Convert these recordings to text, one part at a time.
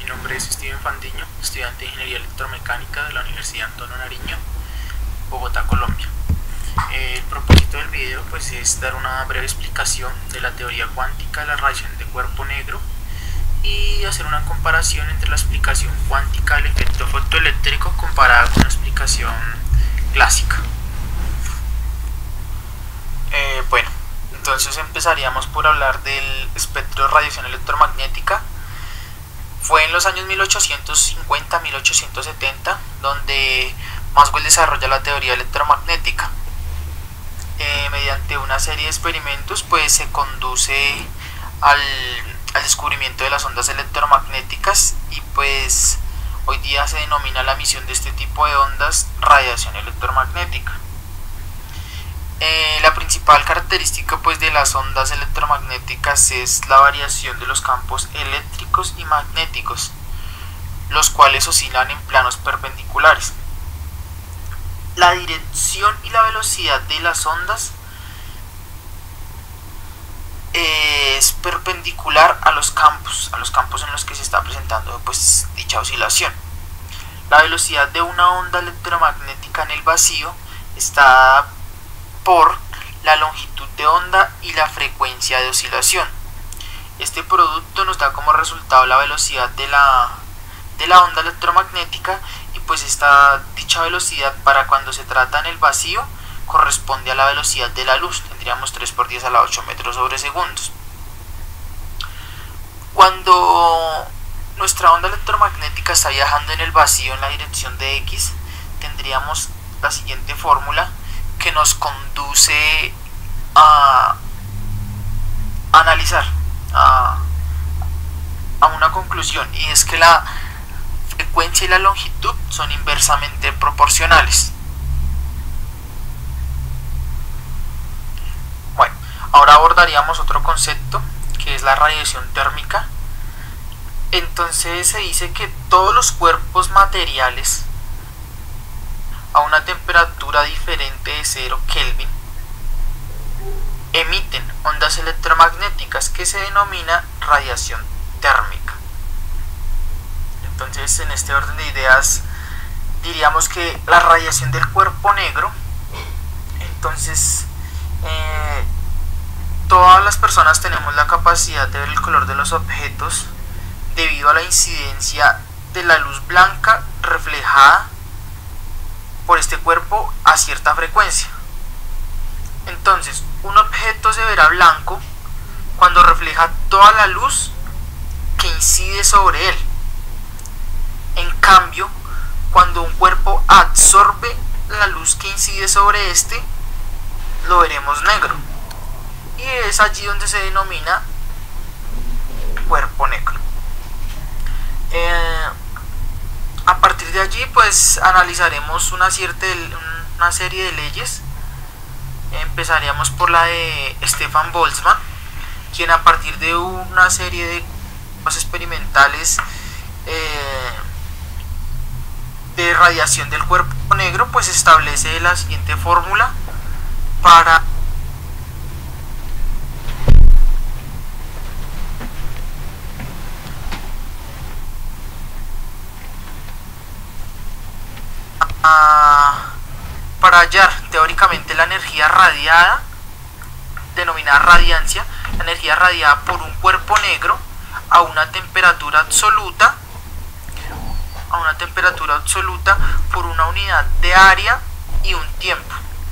Mi nombre es Steven Fandiño, estudiante de Ingeniería Electromecánica de la Universidad Antonio Nariño, Bogotá, Colombia. El propósito del video es dar una breve explicación de la teoría cuántica de la radiación de cuerpo negro y hacer una comparación entre la explicación cuántica del efecto fotoeléctrico comparada con la explicación clásica. Entonces empezaríamos por hablar del espectro de radiación electromagnética. Fue en los años 1850-1870 donde Maxwell desarrolla la teoría electromagnética. Mediante una serie de experimentos se conduce al descubrimiento de las ondas electromagnéticas y hoy día se denomina la emisión de este tipo de ondas radiación electromagnética. La principal característica de las ondas electromagnéticas es la variación de los campos eléctricos y magnéticos, los cuales oscilan en planos perpendiculares. La dirección y la velocidad de las ondas es perpendicular a los campos en los que se está presentando dicha oscilación. La velocidad de una onda electromagnética en el vacío está por la longitud de onda y la frecuencia de oscilación. Este producto nos da como resultado la velocidad de la onda electromagnética y dicha velocidad para cuando se trata en el vacío corresponde a la velocidad de la luz. Tendríamos 3 por 10 a la 8 metros sobre segundos. Cuando nuestra onda electromagnética está viajando en el vacío en la dirección de X, tendríamos la siguiente fórmula que nos conduce a analizar a una conclusión, y es que la frecuencia y la longitud son inversamente proporcionales. Ahora abordaríamos otro concepto que es la radiación térmica. Entonces se dice que todos los cuerpos materiales a una temperatura diferente de 0 Kelvin emiten ondas electromagnéticas que se denomina radiación térmica. Entonces, en este orden de ideas, diríamos que la radiación del cuerpo negro, todas las personas tenemos la capacidad de ver el color de los objetos debido a la incidencia de la luz blanca reflejada por este cuerpo a cierta frecuencia. Entonces, un objeto se verá blanco cuando refleja toda la luz que incide sobre él. En cambio, cuando un cuerpo absorbe la luz que incide sobre este, lo veremos negro. Y es allí donde se denomina cuerpo negro. A partir de allí analizaremos una serie de leyes. Empezaríamos por la de Stefan Boltzmann, quien a partir de una serie de experimentales de radiación del cuerpo negro establece la siguiente fórmula para hallar teóricamente la energía radiada, denominada radiancia, la energía radiada por un cuerpo negro a una temperatura absoluta por una unidad de área y un tiempo.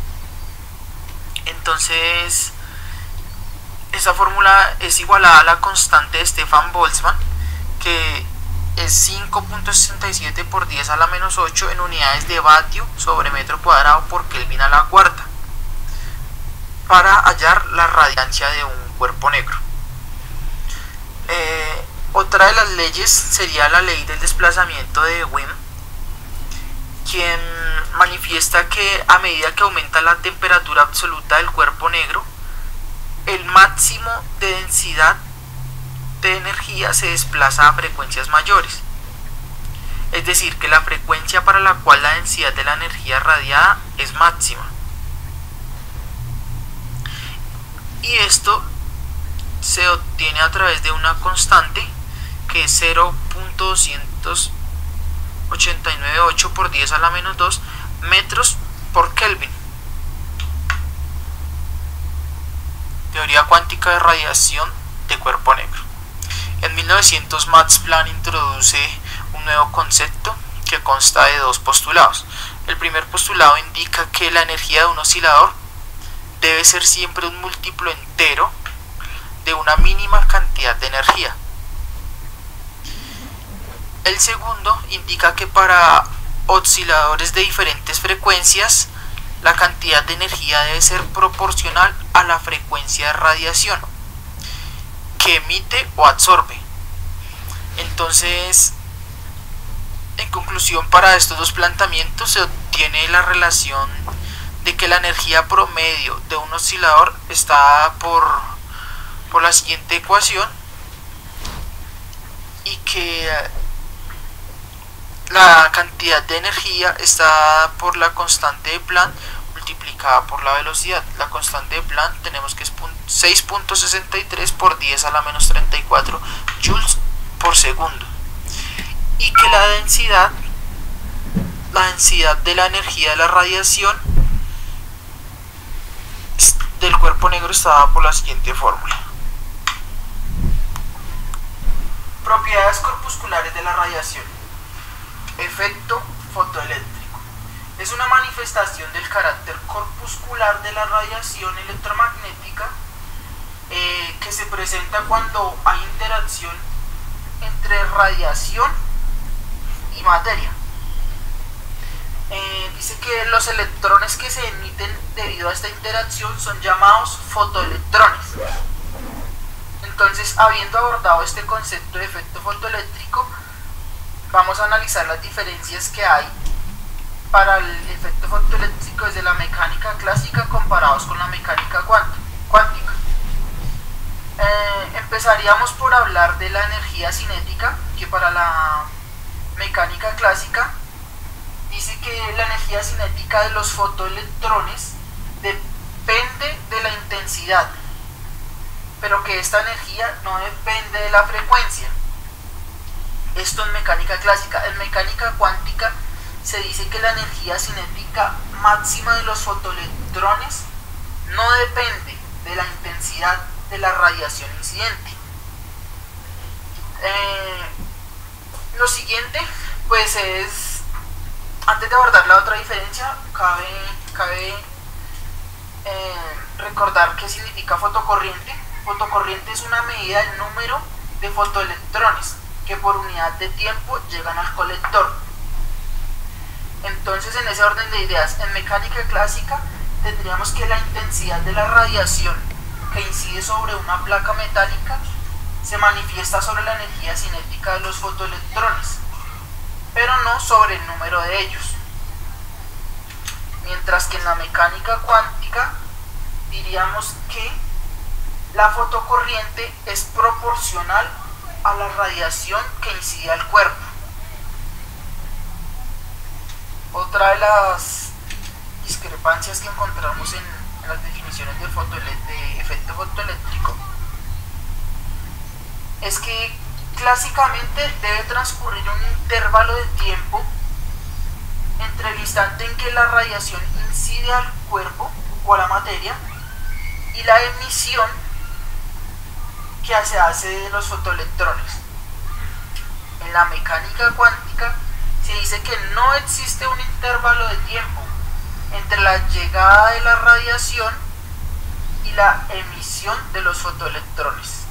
Entonces, esa fórmula es igualada a la constante de Stefan Boltzmann, que es 5.67 por 10 a la menos 8 en unidades de vatio sobre metro cuadrado por Kelvin a la cuarta, para hallar la radiancia de un cuerpo negro. Otra de las leyes sería la ley del desplazamiento de Wien, quien manifiesta que a medida que aumenta la temperatura absoluta del cuerpo negro, el máximo de densidad de energía se desplaza a frecuencias mayores. Es decir, que la frecuencia para la cual la densidad de la energía radiada es máxima. Y esto se obtiene a través de una constante que es 0.2898 por 10 a la menos 2 metros por Kelvin. Teoría cuántica de radiación de cuerpo negro. En 1900 Max Planck introduce un nuevo concepto que consta de dos postulados. El primer postulado indica que la energía de un oscilador debe ser siempre un múltiplo entero de una mínima cantidad de energía. El segundo indica que para osciladores de diferentes frecuencias la cantidad de energía debe ser proporcional a la frecuencia de radiación que emite o absorbe. Entonces, en conclusión, para estos dos planteamientos se obtiene la relación de que la energía promedio de un oscilador está por la siguiente ecuación, y que la cantidad de energía está por la constante de Planck multiplicada por la velocidad. La constante de Planck tenemos que es 6.63 por 10 a la menos 34 joules por segundo, y que la densidad de la energía de la radiación del cuerpo negro está dada por la siguiente fórmula. Propiedades corpusculares de la radiación. Efecto fotoeléctrico. Es una manifestación del carácter corpuscular de la radiación electromagnética que se presenta cuando hay interacción entre radiación y materia. Dice que los electrones que se emiten debido a esta interacción son llamados fotoelectrones. Entonces, habiendo abordado este concepto de efecto fotoeléctrico, vamos a analizar las diferencias que hay para el efecto fotoeléctrico desde la mecánica clásica comparados con la mecánica cuántica. Empezaríamos por hablar de la energía cinética, que para la mecánica clásica dice que la energía cinética de los fotoelectrones depende de la intensidad, pero que esta energía no depende de la frecuencia. Esto en mecánica clásica. En mecánica cuántica se dice que la energía cinética máxima de los fotoelectrones no depende de la intensidad de la radiación incidente. Lo siguiente, pues es, antes de abordar la otra diferencia, cabe recordar qué significa fotocorriente. Fotocorriente es una medida del número de fotoelectrones que por unidad de tiempo llegan al colector. Entonces, en ese orden de ideas, en mecánica clásica tendríamos que la intensidad de la radiación que incide sobre una placa metálica se manifiesta sobre la energía cinética de los fotoelectrones, pero no sobre el número de ellos. Mientras que en la mecánica cuántica diríamos que la fotocorriente es proporcional a la radiación que incide al cuerpo. Otra de las discrepancias que encontramos en las definiciones de efecto fotoeléctrico es que clásicamente debe transcurrir un intervalo de tiempo entre el instante en que la radiación incide al cuerpo o a la materia y la emisión que se hace de los fotoelectrones. En la mecánica cuántica se dice que no existe un intervalo de tiempo entre la llegada de la radiación y la emisión de los fotoelectrones.